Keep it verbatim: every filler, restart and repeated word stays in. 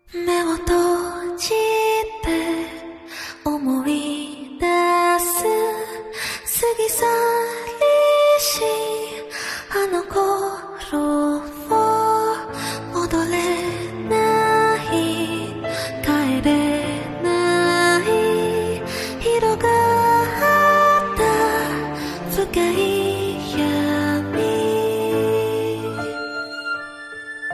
目を閉じて思い出す過ぎ去